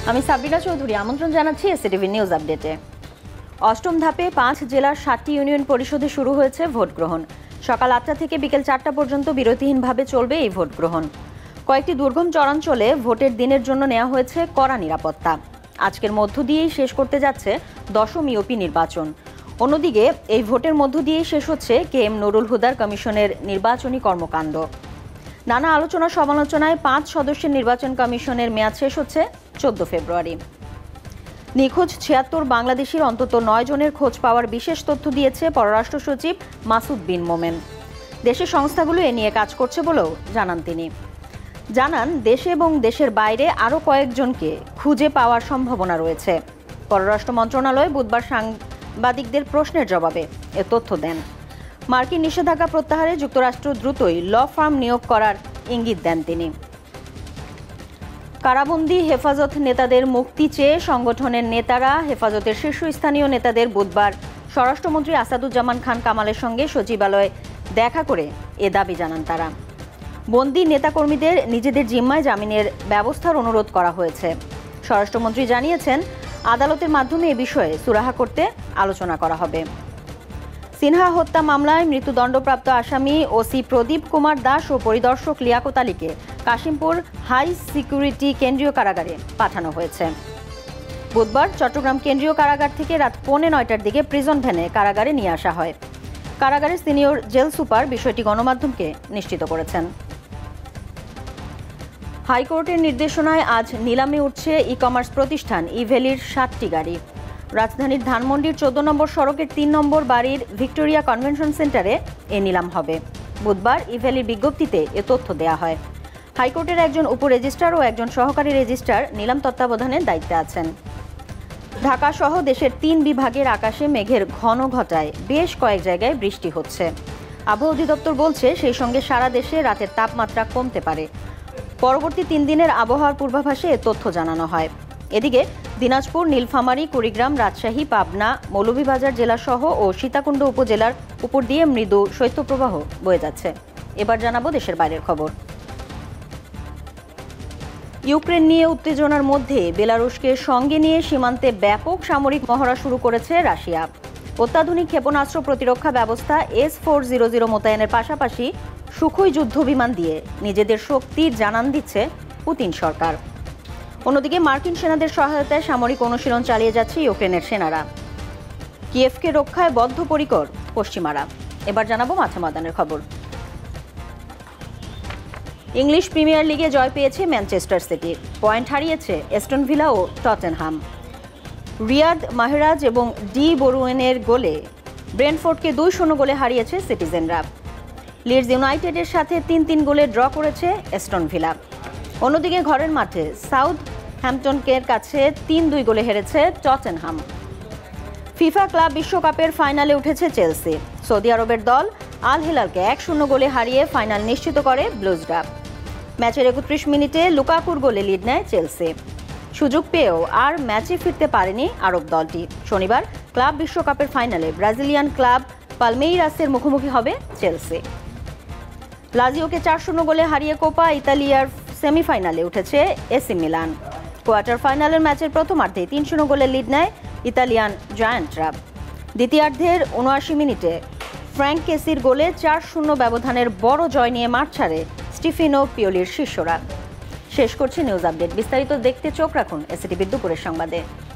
আমি সাবরিনা চৌধুরী আমন্ত্রণ জানাচ্ছি এসএটিভি নিউজ আপডেটে। অষ্টম ধাপে ৫ জেলার ৭টি ইউনিয়ন পরিষদে শুরু হয়েছে ভোট গ্রহণ। সকাল ৮টা থেকে বিকেল ৪টা পর্যন্ত বিরতিহীনভাবে চলবে এই ভোট গ্রহণ। কয়েকটি দুর্গম চরাঞ্চলে ভোটের দিনের জন্য নেওয়া হয়েছে কড়া নিরাপত্তা। আজকের মধ্য দিয়েই শেষ করতে যাচ্ছে ১০ম ইউপি নির্বাচন। অন্যদিকে এই ভোটের মধ্য দিয়েই শেষ হচ্ছে KM নুরুল হুদার কমিশনের নির্বাচনী কর্মকাণ্ড। নানা আলোচনা সমালোচনায় ৫ সদস্যের নির্বাচন কমিশনের মেয়াদ শেষ হচ্ছে ১৪ ফেব্রুয়ারি। নিখোঁজ ৭৬ বাংলাদেশির অন্তত ৯ জনের খোঁজ পাওয়ার বিশেষ তথ্য দিয়েছে পররাষ্ট্র সচিব মাসুদ বিন মোমেন। দেশের সংস্থাগুলো এ নিয়ে কাজ করছে বলেও জানান তিনি। জানান দেশে এবং দেশের বাইরে আরও কয়েকজনকে খুঁজে পাওয়ার সম্ভাবনা রয়েছে। পররাষ্ট্র মন্ত্রণালয় বুধবার সাংবাদিকদের প্রশ্নের জবাবে এ তথ্য দেন। মার্কিন নিষেধাজ্ঞা প্রত্যাহারে যুক্তরাষ্ট্র দ্রুতই ল ফার্ম নিয়োগ করার ইঙ্গিত দেন তিনি। কারাবন্দী হেফাজত নেতাদের মুক্তি চেয়ে সংগঠনের নেতারা হেফাজতের শীর্ষস্থানীয় নেতাদের বুধবার স্বরাষ্ট্রমন্ত্রী আসাদুজ্জামান খান কামালের সঙ্গে সচিবালয়ে দেখা করে এ দাবি জানান তারা। বন্দী নেতাকর্মীদের নিজেদের জিম্মায় জামিনের ব্যবস্থার অনুরোধ করা হয়েছে। স্বরাষ্ট্রমন্ত্রী জানিয়েছেন, আদালতের মাধ্যমে এ বিষয়ে সুরাহা করতে আলোচনা করা হবে। সিনহা হত্যা মামলায় মৃত্যুদণ্ডপ্রাপ্ত আসামি ওসি প্রদীপ কুমার দাস ও পরিদর্শক লিয়াকত আলীকে কাশিমপুর হাই সিকিউরিটি কেন্দ্রীয় কারাগারে পাঠানো হয়েছে। বুধবার চট্টগ্রাম কেন্দ্রীয় কারাগার থেকে রাত 9:45টার দিকে প্রিজন ভ্যানে কারাগারে নিয়ে আসা হয়। কারাগারের সিনিয়র জেল সুপার বিষয়টি গণমাধ্যমকে নিশ্চিত করেছেন। হাইকোর্টের নির্দেশনায় আজ নিলামে উঠছে ই-কমার্স প্রতিষ্ঠান ইভ্যালির 7টি গাড়ি। রাজধানীর ধানমন্ডির 14 নম্বর সড়কের 3 নম্বর বাড়ির ভিক্টোরিয়া কনভেনশন সেন্টারে এ নিলাম হবে। বুধবার ইভ্যালির বিজ্ঞপ্তিতে এ তথ্য দেয়া হয়। হাইকোর্টের একজন উপ রেজিস্ট্রার ও একজন সহকারী রেজিস্ট্রার নিলাম তত্ত্বাবধানের দায়িত্বে আছেন। ঢাকা সহ দেশের 3 বিভাগের আকাশে মেঘের ঘন ঘটায় বেশ কয়েক জায়গায় বৃষ্টি হচ্ছে। আবহাওয়া অধিদপ্তর বলছে, সেই সঙ্গে সারা দেশে রাতের তাপমাত্রা কমতে পারে। পরবর্তী 3 দিনের আবহাওয়ার পূর্বাভাসে এ তথ্য জানানো হয়। এদিকে দিনাজপুর, নীলফামারী, কুড়িগ্রাম, রাজশাহী, পাবনা, মৌলভীবাজার জেলাসহ ও সীতাকুণ্ড উপজেলার উপর দিয়ে মৃদু শৈত্যপ্রবাহ বয়ে যাচ্ছে। এবার জানাবো দেশের বাইরের খবর। ইউক্রেন নিয়ে উত্তেজনার মধ্যে বেলারুশকে সঙ্গে নিয়ে সীমান্তে ব্যাপক সামরিক মহড়া শুরু করেছে রাশিয়া। অত্যাধুনিক ক্ষেপণাস্ত্র প্রতিরক্ষা ব্যবস্থা S-400 মোতায়েনের পাশাপাশি সুখোই যুদ্ধবিমান দিয়ে নিজেদের শক্তির জানান দিচ্ছে পুতিন সরকার। অন্যদিকে মার্কিন সেনাদের সহায়তায় সামরিক অনুশীলন চালিয়ে যাচ্ছে ইউক্রেনের সেনারা। কিয়েভকে রক্ষায় বদ্ধপরিকর পশ্চিমারা। এবার জানাবো মাঠে ময়দানের খবর। ইংলিশ প্রিমিয়ার লিগে জয় পেয়েছে ম্যানচেস্টার সিটি। পয়েন্ট হারিয়েছে অ্যাস্টন ভিলা ও টটেনহাম। রিয়াদ মাহরাজ এবং ডি বরুয়েনের গোলে ব্রেন্টফোর্ডকে 2-0 গোলে হারিয়েছে সিটিজেনরা। লিডস ইউনাইটেডের সাথে 3-3 গোলে ড্র করেছে অ্যাস্টন ভিলা। অন্যদিকে ঘরের মাঠে সাউথ হ্যাম্পটনকে কাছে 3-2 গোলে হেরেছে টটেনহাম। ফিফা ক্লাব বিশ্বকাপের ফাইনালে উঠেছে চেলসি। সৌদি আরবের দল আল হিলালকে 1-0 গোলে হারিয়ে ফাইনাল নিশ্চিত করে ব্লুজরা। ম্যাচের 31 মিনিটে লুকাকুর গোলে লিড নেয় চেলসি। সুযোগ পেয়েও আর ম্যাচে ফিরতে পারেনি আরব দলটি। শনিবার ক্লাব বিশ্বকাপের ফাইনালে ব্রাজিলিয়ান ক্লাব পালমেইরাসের মুখোমুখি হবে চেলসি। লাজিওকে 4-0 গোলে হারিয়ে কোপা ইতালিয়ার সেমিফাইনালে উঠেছে এসি মিলান। কোয়ার্টার ফাইনালের ম্যাচের প্রথমার্ধে 3-0 গোলে লিড নেয় ইতালিয়ান জায়ান্টরা। দ্বিতীয়ার্ধের 79 মিনিটে ফ্র্যাঙ্ক কেসির গোলে 4-0 ব্যবধানের বড় জয় নিয়ে মাঠ ছাড়ে স্টিফেনো পিওলির শিষ্যরা। শেষ করছে নিউজ আপডেট। বিস্তারিত দেখতে চোখ রাখুন এসএটিভির দুপুরের সংবাদে।